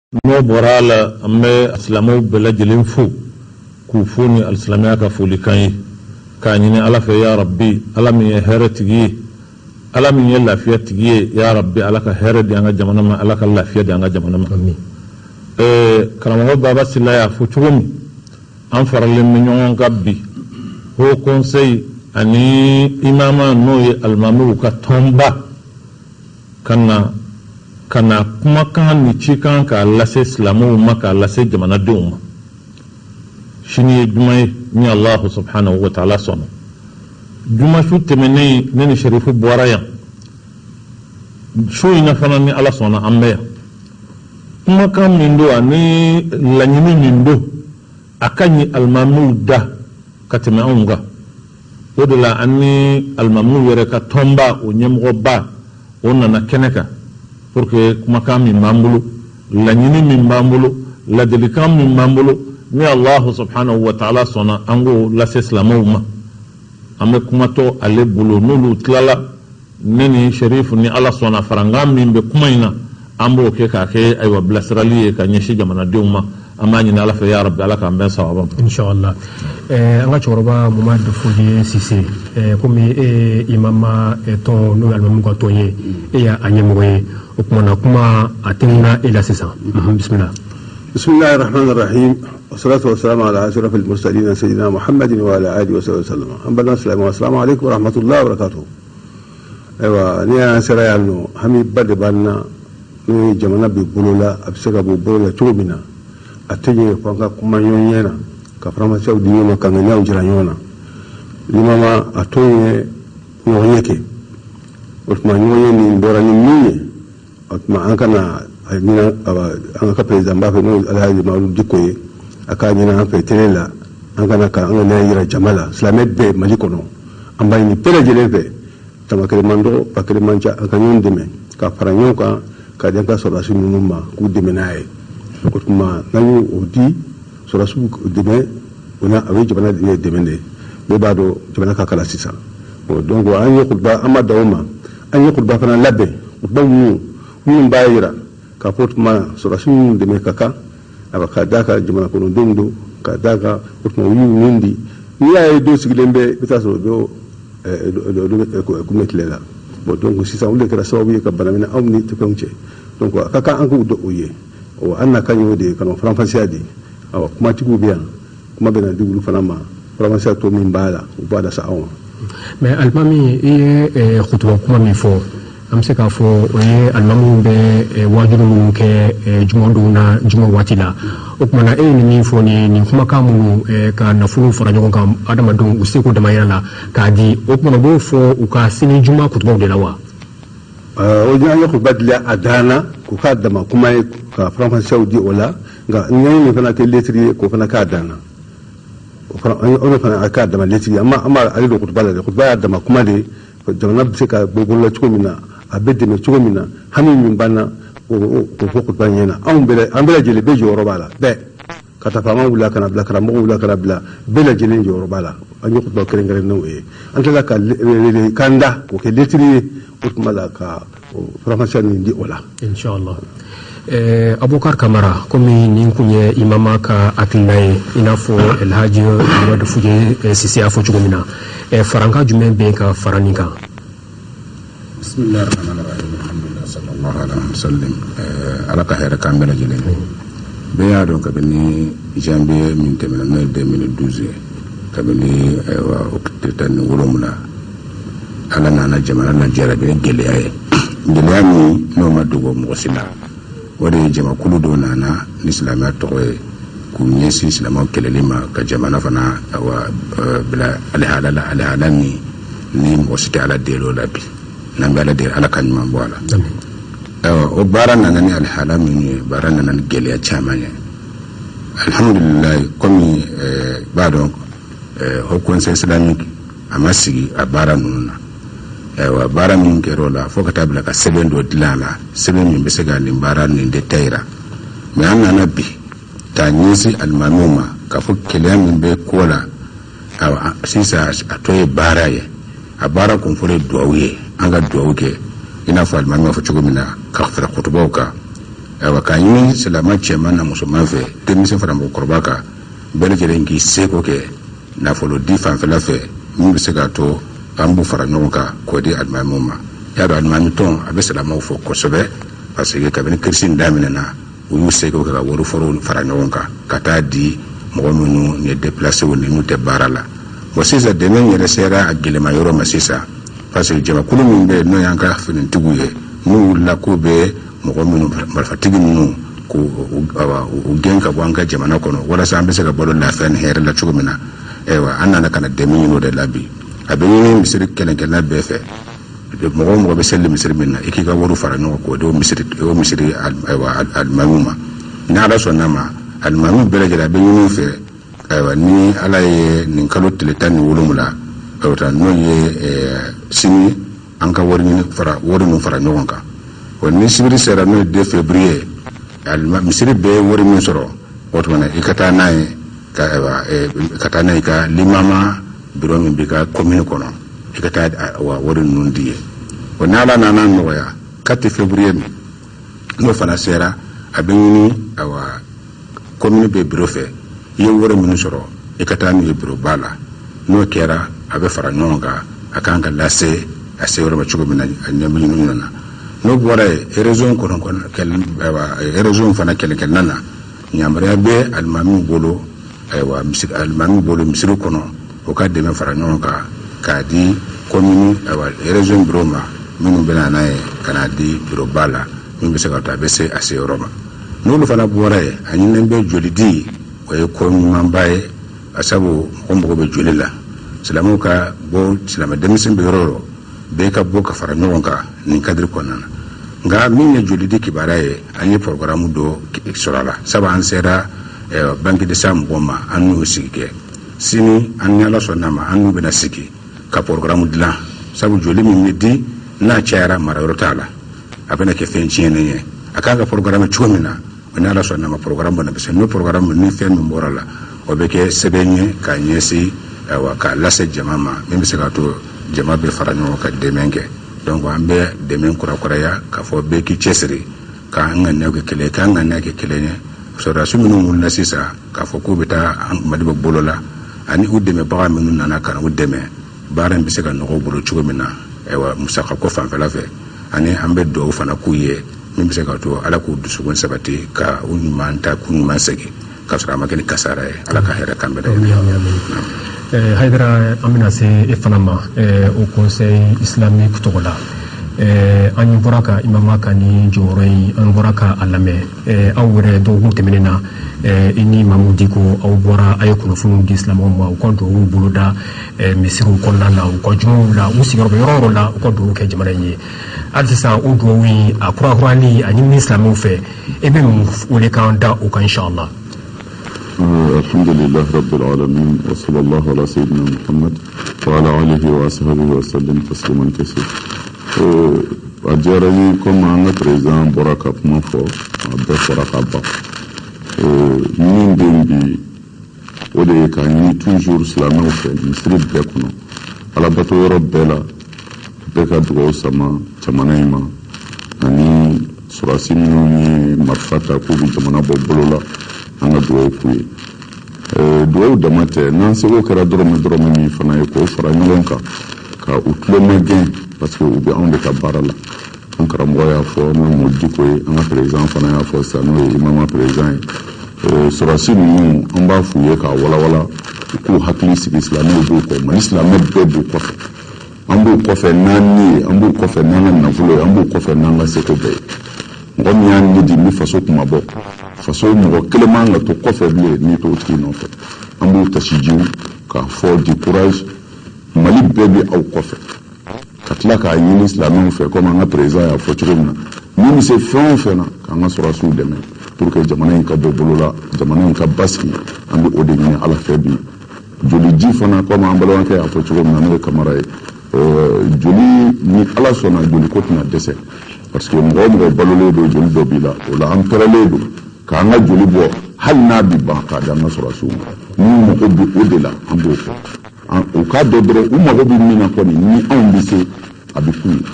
no borala amme islamu bela jelin fu ku funi alislamiya ka foli kan ye k'a ɲini ala fɛ ya rabbi ala min ye hɛrɛ tigi ye ala min ye lafiya tigi ye ya rabbi ala ka hɛrɛ di an ka jamana ma ala ka lafiya di an ka jamana ma karamɔgɔ baba sila y'a fɔ cogo min an faralen bɛ ɲɔgɔn kan bi ho conseil ani imama n'o ye alimamiw ka tɔnba kana kumakan ni cikan k'a lase silamɛw ma k'a lase jamanadenw ma sini ye juma ye ni Allah subhanahu wa ta'ala sɔnna juma su tɛmɛnen ne ni sherifu bɔra yan su in na fana ni ala sɔnna an bɛ yan kumakan min do ani laɲini min do a ka ɲi alimamiw da ka tɛmɛ anw kan o de la an ni alimamiw yɛrɛ ka tɔnba o ɲɛmɔgɔba o nana kɛnɛ kan pour que kumakan min b'an bolo laɲini min b'an bolo ladilikan min b'an bolo ni Allah subhanahu wa ta'ala sɔnna an k'o lase silamɛw ma an bɛ kumatɔ ale bolo n'olu tilala ne ni sherifu ni ala sɔnna farankan min bɛ kuma in na an b'o kɛ k'a kɛ ayiwa bilasirali ye ka ɲɛsin jamanadenw ma an b'a ɲini ala fɛ ya rabbi ala k'an bɛn sababa ma inshallah an ka cɛkɔrɔba Mamadu Foye Sise komi e imama tɔn n'o ye alimamu ka tɔn ye e y'a ɲɛmɔgɔ ye o kumana kuma a tɛŋuna e la sisan bismillah bismillahi rahmani rahim wassalatu wassalamu ala ashrafil mursalin sayyidina Muhammadin wa ala alihi wa sallam ambana assalamu alaikum wa rahmatullahi wa barakatuh aywa ni an sera yan no hami bade banna ni jamana bi bolola a bɛ se ka bɔ bolola cogo min na a tɛ ɲɛ fɔ an ka kuma ɲɔgɔn ɲɛ na ka faramasiw di ɲɔgɔn ma ka ŋaniyaw jira ɲɔgɔn na limama a to ye ɲɔgɔn ɲɛ kɛ o tuma ɲɔgɔn ɲɛ nin bɔra ni min ye o tuma an kana a ɲina an ka président b'a fɛ n'o Alhaji Mamadu Diko ye a k'a ɲini an fɛ télé la an kana ka an ka ŋaniya yira jama la silamɛ bɛɛ Mali kɔnɔ an b'a ɲini bɛɛ lajɛlen fɛ tamakɛrɛ man dɔgɔ pakɛrɛ man ca an ka ɲɔgɔn dɛmɛ ka fara ɲɔgɔn kan ka di an ka sɔrɔdasi ninnu ma k'u dɛmɛ n'a ye o tuma n'an y'o di sɔrɔdasiw dɛmɛ o na a bɛ jamana dɛmɛ de bɛɛ b'a dɔn jamana ka kala sisan donc an ye kutuba an ma da o ma an ye kutuba fana labɛn kutuba minnu b'a jira k'a fɔ tuma sɔrɔdasi minnu dɛmɛ ka kan ka d'a kan jamana kɔnɔdenw don ka d'a kan o tuma u y'u min di n'i y'a ye dɔ sigilen bɛ i bɛ taa sɔrɔ dɔ kunbɛ tile la donc sisan olu de kɛra sababu ye ka bana minɛ anw ni tɛfɛnw cɛ donc a ka kan an k'u dɔn o ye an na kan y'o de ye ka na faranfasiya di kumatigiw bɛ yan kuma bɛ na di olu fana ma faranfasiya tɔ min b'a la u b'a lase anw ma. mais alimami i ye kutuba kuma min fɔ an bɛ se k'a fɔ o ye alimamuw bɛ wajibi minnu kɛ jumadonw na juma waati la o kumana e ye nin fɔ nin kumakan minnu ka nafolo fara ɲɔgɔn kan adamadenw u seko damayira la k'a di o kumana u b'o fɔ u ka sini juma kutubaw de la wa. o an ye kutuba dilan a danna k'u k'a dama kuma ye ka faranfasiyaw di o la nka ɲɛɲini nin fana kɛ letiri ye k'o fana k'a danna o fana k'a dama letiri ye an b'a ale don kutuba la dɛ kutuba y'a dama kuma de jamana bɛ se ka bɔ bolola cogo min na a bɛ dɛmɛ cogo min na hami min banna k'o fɔ kutuba ɲɛna an bɛɛ lajɛlen bɛɛ jɔyɔrɔ b'a la bɛɛ ka taa faamaw wuli kana bila karamɔgɔw wuli kana bila bɛɛ lajɛlen jɔyɔrɔ b'a la an ye kutuba kɛrɛnkɛrɛnnenw ye an tilala ka kan da k'o kɛ letiri ye o tuma la ka faranfasiya nin di o la. inshallah Abubakar Kamara komi nin kun ye imama ka hakilina ye i n'a fɔ Alhaji Mamadu Foye Sise y'a fɔ cogo min na farankan jumɛn bɛ ka fara nin kan. bismillahir rahmanir rahim alhamdulillah sallallahu alaihi wasallam ala ka hɛrɛ k'an bɛɛ lajɛlen bɛɛ y'a dɔn kabini janvier min tɛmɛna n'o ye 2012 ye kabini tan ni wolonwula ala nana jamana lajɛra bɛ gɛlɛya ye gɛlɛya min n'o ma dogo mɔgɔ si la o de ye jamakulu dɔ nana ni silamɛya tɔgɔ ye k'u ɲɛsin silamɛw kɛlɛli ma ka jamana fana bila alihala min ni mɔgɔ si tɛ ala deli o la bi n'an bɛ ala deli ala ka ɲuman bɔ a la o baara nana ni alihala min ye baara nana ni gɛlɛya caman ye alhamdulillah komi b'a dɔn o conseil islamique a ma sigi a baara ninnu na baara min kɛra o la fo ka taa bila ka sɛbɛn dɔ dilan a la sɛbɛn min bɛ se ka nin baara nin de tayira mais an nana bi k'a ɲɛsin alimamiw ma k'a fɔ kɛlɛya min bɛ ko la sisan a tɔ ye baara ye a baara kun fɔlɔ ye duwawu ye an ka duwawu kɛ i n'a fɔ alimami b'a fɔ cogo min na ka fara kutubaw kan awa ka ɲini silama cɛman na musoman fɛ denmisɛn fara mɔgɔkɔrɔba kan bɛɛ lajɛlen k'i seko kɛ nafolo di fanfɛla fɛ min bɛ se k'a to an b'u fara ɲɔgɔn kan k'o di alimamiw ma y'a dɔn alimami tɔn a bɛ silamaw fɔ kosɛbɛ parce que kabini kirisi daminɛna u y'u seko kɛ ka warifɔrɔw fara ɲɔgɔn kan ka taa di mɔgɔ minnu ye déplacéw ni n'u tɛ baara la bon sisan dɛmɛ yɛrɛ sera a gɛlɛma yɔrɔ ma sisan parce que jamakulu min bɛ n'o y'an ka finitigiw ye n'u wulila k'u bɛ mɔgɔ minnu marifatigi ninnu k'u gɛn ka bɔ an ka jamana kɔnɔ walasa an bɛ se ka balo lafiya ni hɛrɛ la cogo min na ayiwa an nana ka na dɛmɛ ɲini o de la bi a bɛ ɲini misiri kɛlɛkɛla bɛɛ fɛ mɔgɔ o mɔgɔ bɛ seli misiri min na i k'i ka wari fara ɲɔgɔn k'o di o misiri alimamiw ma ni ala sɔnn'a ma alimamiw bɛɛ lajɛlen a bɛ ɲini fɛ ayiwa ni ala ye nin kalo tile 17 n'o ye sini an ka wari ninnu fara ɲɔgɔn kan wa ni sibiri sera n'o ye 2 février misiri bɛɛ ye wari min sɔrɔ o tuma na i ka taa n'a ye ka taa n'a ye ka limama biro min b'i ka commune kɔnɔ i ka taa wari ninnu di ye wa n'ala nana nɔgɔya 4 février n'o fana sera a bɛ ɲini commune bɛ biro fɛ i ye wari minnu sɔrɔ i ka taa n'u ye biro ba la n'o kɛra a bɛ fara ɲɔgɔn kan a kan ka lase a se yɔrɔ ma cogo min na a ɲɛbili ninnu na n'o bɔra ye région fana kɛlɛkɛlɛna na ɲamariya bɛ alimamiw bolo alimamiw bolo misiri kɔnɔ o ka dɛmɛ fara ɲɔgɔn kan k'a di commune région bureau ma minnu bɛ n'a ye ka n'a di bureau ba la min bɛ se ka to a bɛ se a se yɔrɔ ma n'olu fana bɔra ye a ɲininen bɛ joli di o ye ko ɲumanba ye a sabu mɔgɔ bɛ joli la silamɛw ka bɔ silamɛ denmisɛn bɛ yɔrɔ yɔrɔ bɛɛ ka bɔ ka fara ɲɔgɔn kan nin kadiri kɔnɔna na nka min ye joli di kibaruya ye an ye programme dɔ sɔrɔ a la sabu an sera banque de sang mɔgɔw ma an n'u sigi kɛ sini an ni ala sɔnna ma an n'u bɛna sigi ka programme dilan sabu joli min bɛ di n'a cayara mara yɔrɔ t'a la a bɛna kɛ fɛn tiɲɛnen ye a kan ka programme cogo min na o ni ala sɔnna ma programme bɛna bɛ se n'o programme ni fɛn min bɔra la o bɛ kɛ sɛbɛn ye k'a ɲɛsin k'a lase jama ma min bɛ se k'a to jama bɛ fara ɲɔgɔn ka dɛmɛ kɛ donc an bɛ dɛmɛ kurakuraya k'a fɔ bɛɛ k'i cɛsiri k'an ka ɲɛw kɛ kelen ye k'an ka ɲɛ kɛ kelen ye sɔrɔdasi minnu wulila sisan k'a fɔ k'u bɛ taa mali bɛ bolo la ani u dɛmɛbaga minnu nana ka na u dɛmɛ baara in bɛ se ka nɔgɔ bolo cogo min na ayiwa musaka ko fanfɛla fɛ ani an bɛ dugawu fana k'u ye min bɛ se ka to ala k'u dusukun sabati ka u ɲuman ta k'u ɲuman segin k'a sɔrɔ a ma kɛ ni kasara ye ala ka hɛrɛ kan bɛɛ lajɛlen. Haidara an bɛna se e fana ma o conseil islamique tɔgɔ la an bɔra ka imama ka ni jɔyɔrɔ in an bɔra ka a lamɛn aw yɛrɛ dɔgɔkun tɛmɛnen na i ni imamu Diko aw bɔra a ye kunnafoniw di silamɛw ma u ka dugawu boloda misiriw kɔnɔna na u ka jumaw la u sigiyɔrɔ bɛ yɔrɔ o yɔrɔ la u ka dugawu kɛ jamana in ye hali sisan o dugawu in a kurakurali a ɲinini silamɛw fɛ e bɛ mun wele k'an da o kan inshallah. الحمد لله رب العالمين وصلى الله على سيدنا محمد وعلى آله وصحبه وسلم تسليما كثيرا أجارني كما أنا بريزان بركة مفو بفرقة با من دي ودي كان toujours سلامة وفي مسرب بيكونو على بطو رب بلا بيكا دغو سما جمانيما أني سراسي منوني مرفتا كوبي جمانا بوبولولا an ka duwawu k'u ye duwawu dama tɛ n'an seko kɛra dɔrɔmɛ min fana ye k'o fara ɲɔgɔn kan ka u tulomagɛn parce que u bɛ anw de ka baara la an karamɔgɔ y'a fɔ n'o ye Diko ye an ka président fana y'a fɔ sisan n'o ye imama président ye sɔrɔsi ninnu an b'a f'u ye k'a walawala u k'u hakili sigi silamɛw b'u kɔ Mali silamɛ bɛɛ b'u kɔfɛ an b'u kɔfɛ n'an ni ye an b'u kɔfɛ n'an ka nafolo ye an b'u kɔfɛ n'an ka seko bɛɛ ye mɔgɔ min y'a ni di ni faso kuma bɔ faso mɔgɔ kelen man ka to kɔfɛ bilen n'i t'o tigi nɔfɛ an b'u tasijiw k'a fɔ di courage Mali bɛɛ bɛ aw kɔfɛ ka tila k'a ɲini silamɛw fɛ komi an ka président y'a fɔ cogo min na min bɛ se fɛn o fɛn na k'an ka sɔrɔsiw dɛmɛ pour que jamana in ka bɔ bolo la jamana in ka basigi an bɛ o de ɲini ala fɛ bi joli ji fana komi an balimakɛ y'a fɔ cogo min na n'o ye Kamara ye joli ni ala sɔnna joli ko tɛna dɛsɛ parce que mɔgɔ o mɔgɔ balolen don joli dɔ b'i la o la an pɛrɛlen don k'an ka joli bɔ hali n'a bi ban k'a di an ka sɔrɔsiw ma n'u mago bɛ o de la an b'o fɔ u k'a dɔn dɔrɔn u mago bɛ min na kɔni ni anw bɛ se a bɛ k'u ye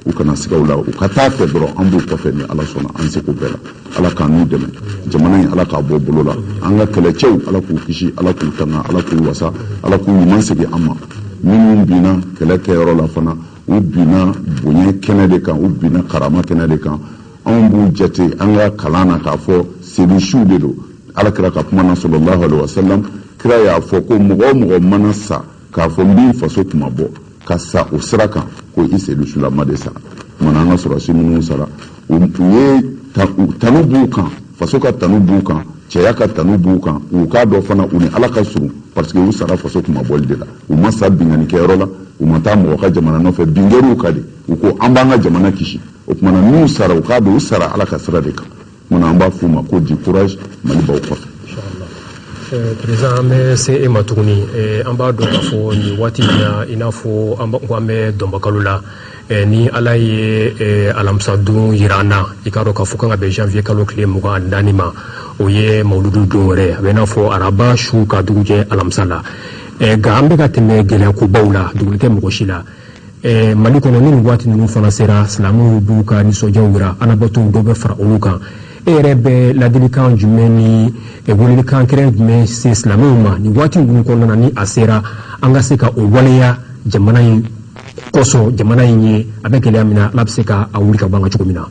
u kana sigaw la u ka taa fɛ dɔrɔn an b'u kɔfɛ ni ala sɔnna an se ko bɛɛ la ala k'an n'u dɛmɛ jamana in ala k'a bɔ bolo la an ka kɛlɛcɛw ala k'u kisi ala k'u tanga ala k'u wasa ala k'u ɲuman segin an ma minnu binna kɛlɛ kɛyɔrɔ la fana u binna bonya kɛnɛ de kan u binna karama kɛnɛ de kan anw b'u jate an ka kalan na k'a fɔ selisuw de don ala kira ka kuma na sallallahu alaihi wasallam kira y'a fɔ ko mɔgɔ o mɔgɔ mana sa k'a fɔ n b'i faso tuma bɔ ka sa o sira kan ko i selusulama de sara mana an ka sɔrɔsi minnu sara u ye tanu b'u kan faso ka tanu b'u kan cɛya ka tanu b'u kan u k'a dɔ fana u ni ala ka surun parce que u sara faso tuma bɔli de la u ma sa binganikɛyɔrɔ la u ma taa mɔgɔ ka jamana nɔfɛ bingɛriw ka di u ko an b'an ka jamana kisi o tumana n'u sara u k'a dɔn u sara ala ka sira de kan mana an b'a f'u ma ko di courage mali b'aw kɔfɛ. président an bɛ se e ma tuguni an b'a dɔn k'a fɔ nin waati in na i n'a fɔ an bɛ dɔnbakalo la ni ala ye alamisadon yira an na i k'a dɔn k'a fɔ kan ka bɛn janvier kalo tile 24 ma o ye mawuludu don wɛrɛ a bɛ i n'a fɔ araba su ka dugujɛ alamisa la nka an bɛ ka tɛmɛ gɛlɛyakobaw la dugu tɛ mɔgɔ si la mali kɔnɔ ni nin waati ninnu fana sera silamɛw b'u ka nisɔndiyaw yira anabato dɔ bɛ fara olu kan e yɛrɛ bɛ ladilikan jumɛn ni welelikan kɛrɛn jumɛn se silamɛw ma nin waati ninnu kɔnɔna na ni a sera an ka se ka o waleya jamana in kɔsɔn jamana in ye a bɛ gɛlɛya min na ala bɛ se ka a wuli ka bɔ an ka cogo min na.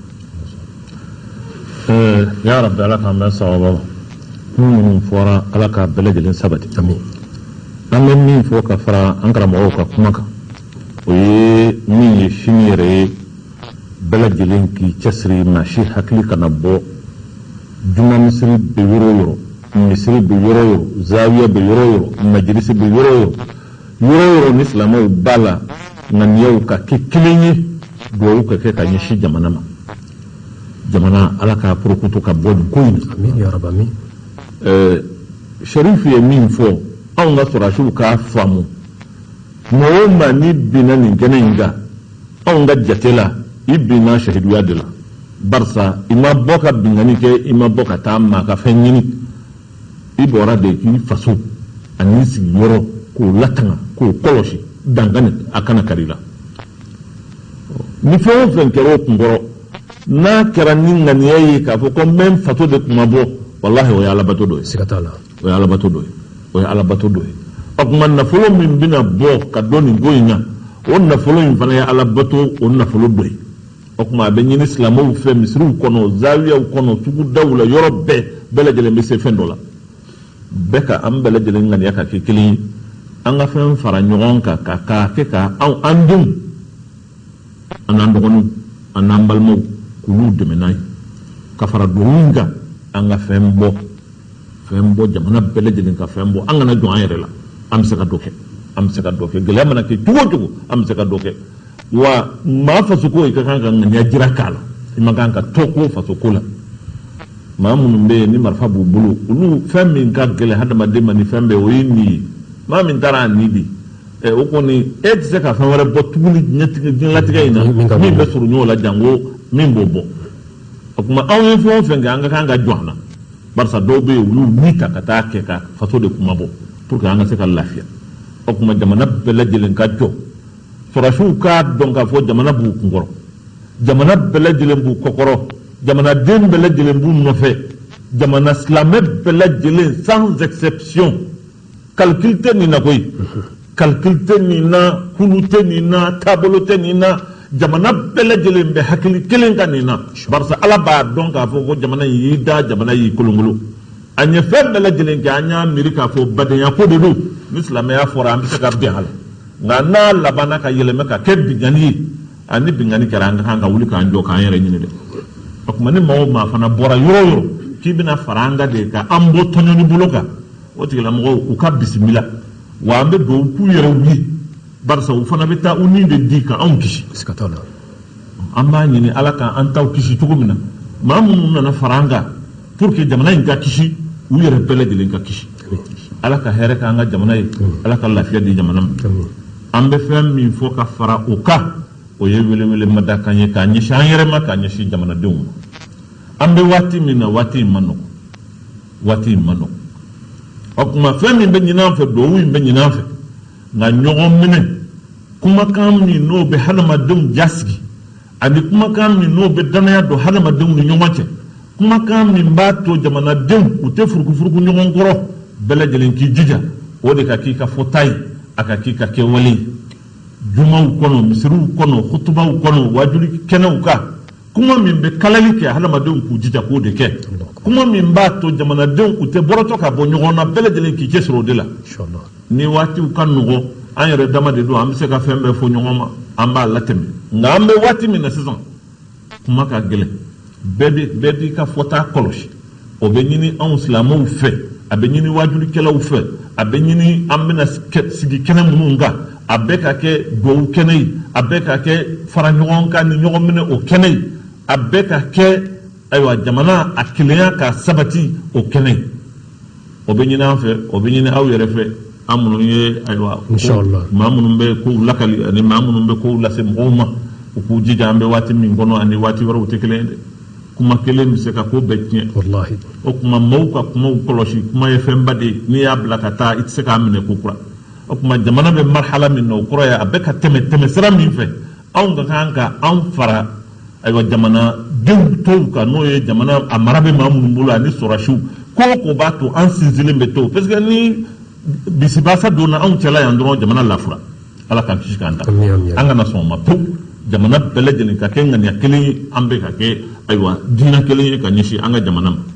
ya rabbi ala k'an bɛn sababa minnu fɔra ala k'a bɛɛ lajɛlen sabati. Amin. an bɛ min fɔ ka fara an karamɔgɔw ka kuma kan o ye min ye sini yɛrɛ ye bɛɛ lajɛlen k'i cɛsiri maa si hakili kana bɔ juma misiri bɛ yɔrɔ o yɔrɔ misiri bɛ yɔrɔ o yɔrɔ zawiya bɛ yɔrɔ o yɔrɔ majilisi bɛ yɔrɔ o yɔrɔ ni silamɛw b'a la ŋaniyaw ka kɛ kelen ye duwawu ka kɛ ka ɲɛsin jamana ma jamana ala k'a porokoto ka bɔ nin ko in na. Amin ya rabbi amin. Sharifu ye min fɔ anw ka sɔrɔsiw k'a faamu mɔgɔ o maa ni binna nin kɛnɛ in kan anw ka jate la i binna shahiduya de la barisa i ma bɔ ka bingani kɛ i ma bɔ ka taa maa ka fɛn ɲini i bɔra de k'i faso ani sigiyɔrɔ k'o latanga k'o kɔlɔsi dangane a kana kari la ni fɛn o fɛn kɛra o kunkɔrɔ n'a kɛra ni ŋaniya ye k'a fɔ ko n bɛ n faso de kuma bɔ wallahi o ye alabato dɔ ye. Siga t'a la. O ye alabato dɔ ye o ye alabato dɔ ye o tuma nafolo min bɛna bɔ ka dɔ nin ko in na o nafolo in fana ye alabato o nafolo dɔ ye o tuma a bɛ ɲini silamɛw fɛ misiriw kɔnɔ zawiyaw kɔnɔ tugudaw la yɔrɔ bɛɛ lajɛlen bɛ se fɛn dɔ la bɛɛ ka an bɛɛ lajɛlen ŋaniya ka kɛ kelen ye an ka fɛn fara ɲɔgɔn kan k'a kɛ ka an denw an n'an dɔgɔninw an n'an balimaw k'olu dɛmɛ n'a ye ka fara duwawu kan an ka fɛn bɔ jamana bɛɛ lajɛlen ka fɛn bɔ an kana jɔn an yɛrɛ la an bɛ se ka dɔ kɛ gɛlɛya mana kɛ cogo o cogo an bɛ se ka dɔ kɛ wa maa fasoko i ka kan ka ŋaniya jira k'a la i ma kan ka tɔ ko fasoko la maa minnu bɛ yen ni marifa b'u bolo olu fɛn min ka gɛlɛn hadamaden ma ni fɛn bɛɛ o ye nin ye maa min taara a nin di o kɔni e tɛ se ka fɛn wɛrɛ bɔ tuguni diɲɛlatigɛ in na min bɛ sɔrɔ ɲɔgɔn la janko min b'o bɔ o tuma anw ye fɛn o fɛn kɛ an ka kan ka jɔ an na barisa dɔw bɛ yen olu ni ta ka taa kɛ ka faso de kuma bɔ pour que an ka se ka lafiya o tuma jamana bɛɛ lajɛlen ka jɔ sɔrɔsiw k'a dɔn k'a fɔ jamana b'u kunkɔrɔ jamana bɛɛ lajɛlen b'u kɔkɔrɔ jamanaden bɛɛ lajɛlen b'u nɔfɛ jamana silamɛ bɛɛ lajɛlen sans exception calcul tɛ nin na koyi calcul tɛ nin na kulu tɛ nin na taabolo tɛ nin na jamana bɛɛ lajɛlen bɛ hakili kelen ka nin na barisa ala b'a dɔn k'a fɔ ko jamana in y'i da jamana y'i kolongolo a ɲɛ fɛn bɛɛ lajɛlen kɛ an y'a miiri k'a fɔ badenya ko de don ni silamɛya fɔra an bɛ se ka bɛn a la nka n'a labanna ka yɛlɛmɛ ka kɛ bingani ye ani bingani kɛra an ka kan ka wuli k'an jɔ k'an yɛrɛ ɲini dɛ o tuma ni maa o maa fana bɔra yɔrɔ o yɔrɔ k'i bɛna fara an kan de ka an bɔ tɔɲɔni bolo kan o tigilamɔgɔw u ka bisimila wa an bɛ dugawu k'u yɛrɛ wuli barisa u fana bɛ taa u ni de di ka anw kisi an b'a ɲini ala k'an taw kisi cogo min na maa minnu nana fara an kan pour que jamana in ka kisi u yɛrɛ bɛɛ lajɛlen ka kisi ala ka hɛrɛ k'an ka jamana ye ala ka lafiya di jamana ma an bɛ fɛn min fɔ ka fara o kan o ye welewele mada kan ye k'a ɲɛsin an yɛrɛ ma k'a ɲɛsin jamanadenw ma an bɛ waati min na waati in ma nɔgɔn o tuma fɛn min bɛ ɲini an fɛ duwawu in bɛ ɲini an fɛ nka ɲɔgɔn minɛ kumakan min n'o bɛ hadamadenw jasigi ani kumakan min n'o bɛ danaya don hadamadenw ni ɲɔgɔn cɛ kumakan min b'a to jamanadenw u tɛ furukufuruku ɲɔgɔn kɔrɔ bɛɛ lajɛlen k'i jija o de ka k'i ka fɔta ye a ka k'i ka kɛwale ye jumaw kɔnɔ misiriw kɔnɔ hutubaw kɔnɔ wajuli kɛnɛw kan kuma min bɛ kalali kɛ hadamadenw k'u jija k'o de kɛ kuma min b'a to jamanadenw u tɛ bɔrɔtɔ ka bɔ ɲɔgɔn na bɛɛ lajɛlen k'i cɛsiri o de la ni waatiw ka nɔgɔ an yɛrɛ dama de don an bɛ se ka fɛn bɛɛ fɔ ɲɔgɔn ma an b'a latɛmɛ nka an bɛ waati min na sisan kuma ka gɛlɛn bɛɛ b'i ka fɔta kɔlɔsi o bɛ ɲini anw silamɛw fɛ a bɛ ɲini wajulikɛlaw fɛ a bɛ ɲini an bɛna sigi kɛnɛ minnu kan a bɛ ka kɛ duwawu kɛnɛ ye a bɛ ka kɛ fara ɲɔgɔn kan ni ɲɔgɔn minɛ o kɛnɛ ye a bɛ ka kɛ ayiwa jamana a kelenya ka sabati o kɛnɛ ye o bɛ ɲini an fɛ o bɛ ɲini aw yɛrɛ fɛ an minnu ye ayiwa maa minnu bɛ kow lakali ani maa minnu bɛ kow lase mɔgɔw ma u k'u jija an bɛ waati min kɔnɔ ani waati wɛrɛw tɛ kelen ye dɛ kuma kelen bɛ se ka ko bɛɛ tiɲɛ o kuma maaw ka kumaw kɔlɔsi kuma ye fɛnba de ye n'i y'a bila ka taa i tɛ se k'a minɛ ko kura o kuma jamana bɛ marhala min na o kɔrɔ ye a bɛ ka tɛmɛ sira min fɛ anw ka kan ka an fara ayiwa jamanadenw tɔw kan n'o ye jamana a mara bɛ maa minnu bolo ani sɔrɔsiw ko b'a to an sinsinlen bɛ to parce que ni bisibasa donna anw cɛla yan dɔrɔn jamana lafura ala k'an kisi k'an ta an kana sɔn o ma pewu jamana bɛɛ lajɛlen ka kɛ ŋaniya kelen ye an bɛ ka kɛ ayiwa diinɛ kelen ye ka ɲɛsin an ka jamana ma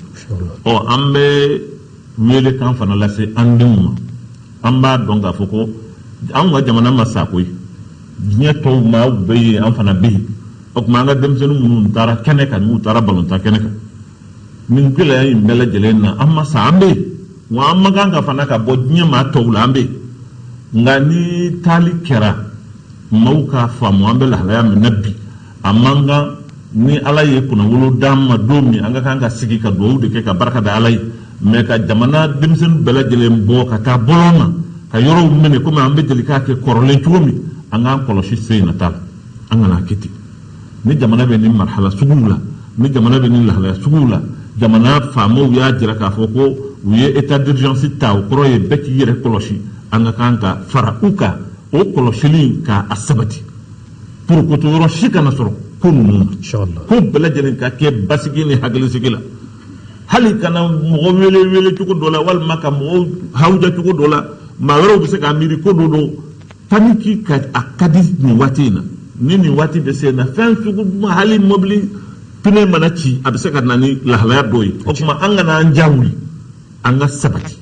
an bɛ wele kan fana lase an denw ma an b'a dɔn k'a fɔ ko an ka jamana ma sa koyi diɲɛ tɔw maaw bɛ yen an fana bɛ yen o tuma an ka denmisɛnnin minnu taara kɛnɛ kan n'u taara balontan kɛnɛ kan nin gɛlɛya in bɛɛ lajɛlen na an ma sa an bɛ yen wa an ma kan ka fana ka bɔ diɲɛ maa tɔw la an bɛ yen nka ni taali kɛra maaw k'a faamu an bɛ lahalaya min na bi a man kan ni ala ye kunnawolo d'an ma don min an ka kan ka sigi ka duwawu de kɛ ka barika da ala ye mɛ ka jamana denmisɛnnin bɛɛ lajɛlen bɔ ka taa bɔlɔn na ka yɔrɔw minɛ komi an bɛ deli k'a kɛ kɔrɔlen cogo min an k'an kɔlɔsi sen na t'a la an kana kɛ ten ni jamana bɛ nin marhala suguw la ni jamana bɛ nin lahalaya suguw la jamana faamaw y'a jira k'a fɔ ko u ye état d'urgence ta o kɔrɔ ye bɛɛ k'i yɛrɛ kɔlɔsi an ka kan ka fara u kan o kɔlɔsili k'a sabati pour que yɔrɔ si kana sɔrɔ ko ninnu na ko bɛɛ lajɛlen ka kɛ basigi ni hakilisigi la hali kana mɔgɔ wele cogo dɔ la walima ka mɔgɔw hawuja cogo dɔ la maa wɛrɛw bɛ se k'a miiri ko dɔ don paniki ka a ka di nin waati in na ni nin waati bɛ se na fɛn sugu hali mobili pine mana ci a bɛ se ka na ni lahalaya dɔ ye o tuma an kana an ja wuli an ka sabati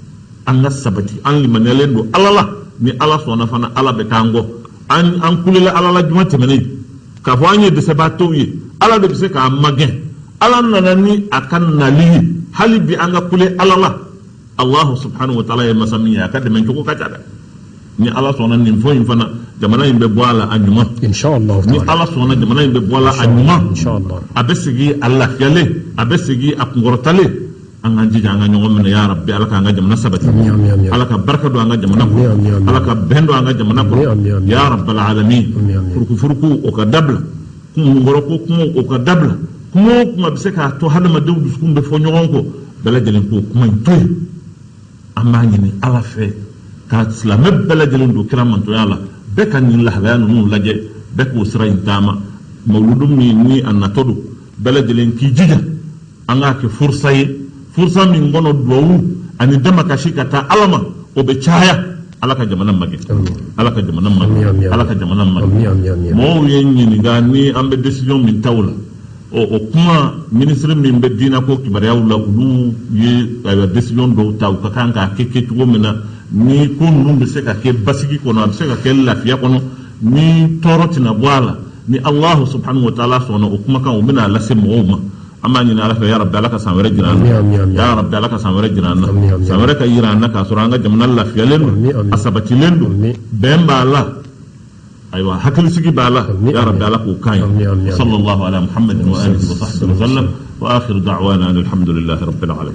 an limaniyalen don ala la ni ala sɔnna fana ala bɛ k'an kɔ an kulela ala la juma tɛmɛnen k'a fɔ an ye dɛsɛbaatɔw ye ala de bɛ se k'an magɛn ala nana ni a ka nali ye hali bi an ka kule ala la alahu subhanahu wa ta'ala ye masa min ye a ka dɛmɛ cogo ka ca dɛ ni ala sɔnna nin fɔ in fana jamana in bɛ bɔ a la a ɲuman ni ala sɔnna jamana in bɛ bɔ a la a ɲuman a bɛ segin a lafiyalen a bɛ segin a kunkɔrɔtalen an ka jija an ka ɲɔgɔn minɛ ya rabbi ala k'an ka jamana sabati ala ka barika don an ka jamana kɔnɔ ala ka bɛn don an ka jamana kɔnɔ ya rabbal alamin furukufuruku o ka dabila kunkɔrɔ ko kuma o ka dabila kuma o kuma bɛ se k'a to hadamadenw dusukun bɛ fɔ ɲɔgɔn kɔ bɛɛ lajɛlen k'o kuma in to yen an b'a ɲini ala fɛ ka silamɛ bɛɛ lajɛlen don kira mantoya la bɛɛ ka nin lahalaya ninnu lajɛ bɛɛ k'o sira in taama mawludu min ni a natɔ don bɛɛ lajɛlen k'i jija an k'a kɛ furusa ye furusa min kɔnɔ duwawu ani dama kasi ka taa ala ma o bɛ caya ala ka jamana magɛ ala ka jamana magɛ ala ka jamana magɛ mɔgɔw ye ɲininka ni an bɛ décision min ta o la o kuma ministre min bɛ diinɛ ko kibaruyaw la olu ye décision dɔw ta u ka kan k'a kɛ cogo min na ni ko ninnu bɛ se ka kɛ basigi kɔnɔ a bɛ se ka kɛ lafiya kɔnɔ ni tɔɔrɔ tɛna bɔ a la ni alahu subhanahu wa ta'ala sɔnna o kumakan o bɛna lase mɔgɔw ma an b'a ɲini ala fɛ ya rabbi ala ka san wɛrɛ jira an na ya rabbi ala ka san wɛrɛ jira an na san wɛrɛ ka yira an na k'a sɔrɔ an ka jamana lafiyalen don a sabatilen don bɛn b'a la ayiwa hakilisigi b'a la ya rabbi ala k'o kan ye sallallahu ala muhammadin wa alihi wa sahbihi wa sallam wa akhiru da'wana alhamdulillahi rabbil alamin